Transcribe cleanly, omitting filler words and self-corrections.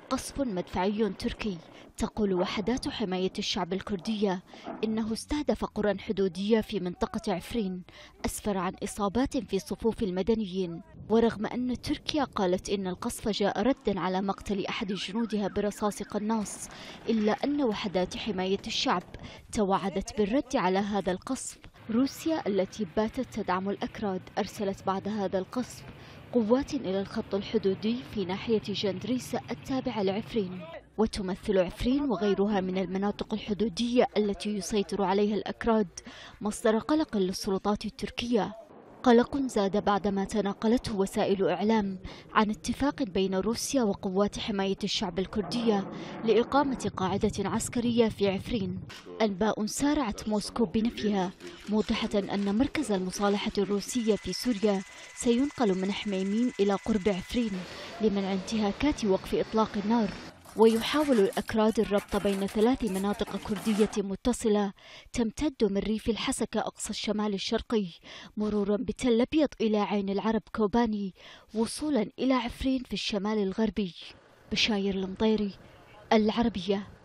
قصف مدفعي تركي. تقول وحدات حماية الشعب الكردية إنه استهدف قرى حدودية في منطقة عفرين، أسفر عن إصابات في صفوف المدنيين. ورغم أن تركيا قالت إن القصف جاء ردا على مقتل أحد جنودها برصاص قناص، إلا أن وحدات حماية الشعب توعدت بالرد على هذا القصف. روسيا التي باتت تدعم الأكراد أرسلت بعد هذا القصف قوات إلى الخط الحدودي في ناحية جندريس التابعة لعفرين، وتمثل عفرين وغيرها من المناطق الحدودية التي يسيطر عليها الأكراد مصدر قلق للسلطات التركية. قلق زاد بعدما تناقلته وسائل إعلام عن اتفاق بين روسيا وقوات حماية الشعب الكردية لإقامة قاعدة عسكرية في عفرين. أنباء سارعت موسكو بنفيها، موضحة أن مركز المصالحة الروسية في سوريا سينقل من حميميم إلى قرب عفرين لمنع انتهاكات وقف إطلاق النار. ويحاول الأكراد الربط بين 3 مناطق كردية متصلة تمتد من ريف الحسكة أقصى الشمال الشرقي، مرورا بتل أبيض إلى عين العرب كوباني، وصولا إلى عفرين في الشمال الغربي. بشاير المطيري، العربية.